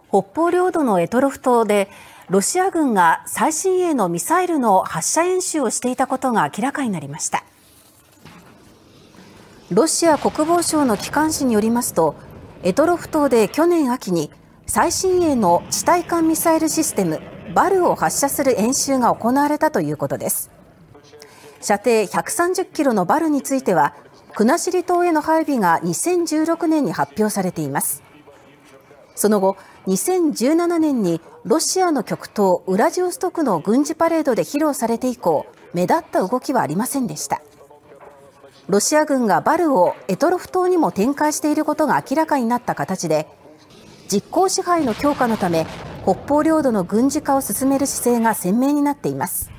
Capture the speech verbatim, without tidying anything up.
北方領土の択捉島でロシア軍が最新鋭のミサイルの発射演習をしていたことが明らかになりました。ロシア国防省の機関紙によりますと、択捉島で去年秋に最新鋭の地対艦ミサイルシステムバルを発射する演習が行われたということです。射程ひゃくさんじゅっキロのバルについては、国後島への配備がにせんじゅうろくねんに発表されています。その後、にせんじゅうななねんにロシアの極東ウラジオストクの軍事パレードで披露されて以降、目立った動きはありませんでした。ロシア軍がバルを択捉島にも展開していることが明らかになった形で、実効支配の強化のため、北方領土の軍事化を進める姿勢が鮮明になっています。